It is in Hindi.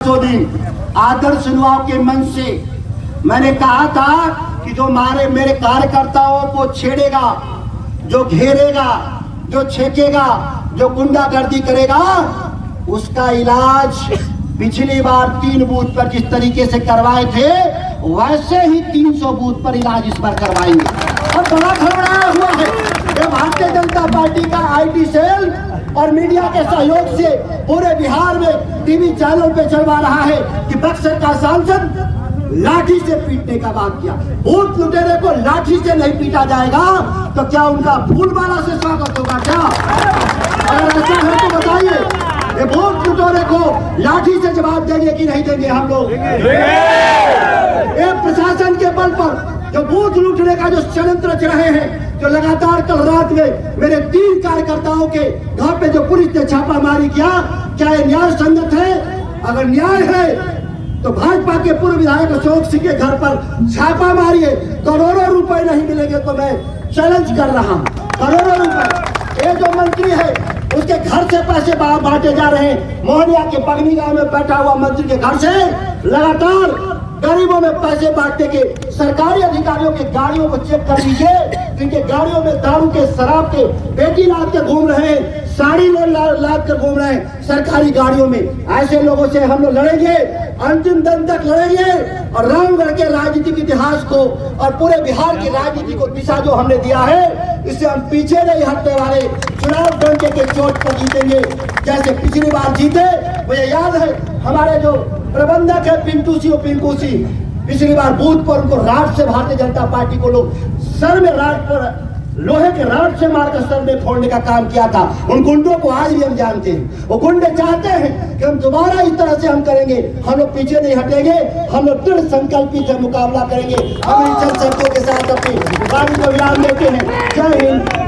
दिन आदर्श चुनाव के मंच से मैंने कहा था कि जो मेरे कार्यकर्ताओं को छेड़ेगा, जो घेरेगा, जो छेकेगा, जो गुंडागर्दी करेगा, उसका इलाज पिछली बार 3 बूथ पर जिस तरीके से करवाए थे वैसे ही 300 बूथ पर इलाज इस बार करवाएंगे। और बड़ा खबराया हुआ है कि भारतीय जनता पार्टी का आईटी सेल और मीडिया के सहयोग से पूरे बिहार में टीवी चैनल पे चलवा रहा है कि बक्सर का सांसद लाठी से पीटने का बात किया। बूथ लुटेरे को लाठी से नहीं पीटा जाएगा तो क्या उनका फूलमाला से स्वागत होगा क्या? अगर ऐसा है तो बताइए, ये बूथ लुटेरे को लाठी से जवाब देंगे कि नहीं देंगे हम लोग? एक प्रशासन के बल पर जो बूथ लूटने का जो षड्यंत्र रच रहे हैं, जो लगातार कल रात में मेरे 3 कार्यकर्ताओं के घर पे जो पुलिस ने छापामारी किया, क्या ये न्याय संगत है? अगर न्याय है तो भाजपा के पूर्व विधायक अशोक सिंह के घर पर छापा मारिए, करोड़ों रुपए नहीं मिलेंगे तो मैं चैलेंज कर रहा हूं। करोड़ों रुपए ये जो मंत्री है उसके घर से पैसे बांटे जा रहे हैं। मोहनिया के पगनी गांव में बैठा हुआ मंत्री के घर से लगातार गरीबों में पैसे बांटने के सरकारी अधिकारियों के गाड़ियों को चेक कर लीजिए, जिनके गाड़ियों में दारू के, शराब के पेटी लाद के घूम रहे हैं, साड़ी लाद कर घूम रहे हैं सरकारी गाड़ियों में। ऐसे लोगों से हम लोग लड़ेंगे, अंतिम दम तक लड़ेंगे और रामगढ़ के राजनीतिक इतिहास को और पूरे बिहार की राजनीति को दिशा जो हमने दिया है, इससे हम पीछे नहीं हटने वाले। चुनाव डंडे के चोट पर जीतेंगे जैसे पिछली बार जीते। मुझे याद है हमारे जो प्रबंधक है पिंटू सिंह, पिछली बार बूथ पर उनको राड से भारतीय जनता पार्टी को लोग सर में राड पर लोहे के राड से मारकर सर में फोड़ने का काम किया था। उन गुंडों को आज भी हम जानते हैं। वो गुंडे चाहते हैं कि हम दोबारा इस तरह से हम करेंगे। हम लोग पीछे नहीं हटेंगे, हम लोग दृढ़ संकल्पित है, मुकाबला करेंगे। हम इन चंद शब्दों के साथ अपनी वाणी को विराम देते हैं। जय हिंद।